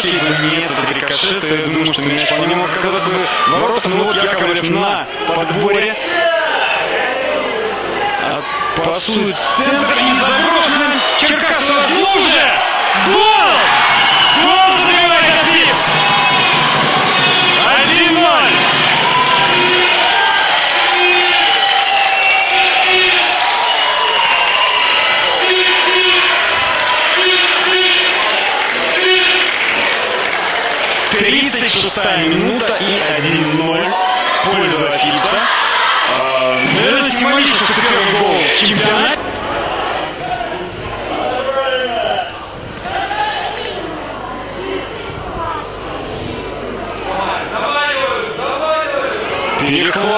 если бы не этот рикошет, то я думаю, что мяч вполне мог оказаться бы в воротах. Но вот Яковлев на подборе пасует в центр и заброшен Черкасова. Ну же! Гол! Гол забивает Афис! 1-0! Шестая минута и 1-0 в пользу Афипса. Это символично, что первый гол в чемпионате. Переход.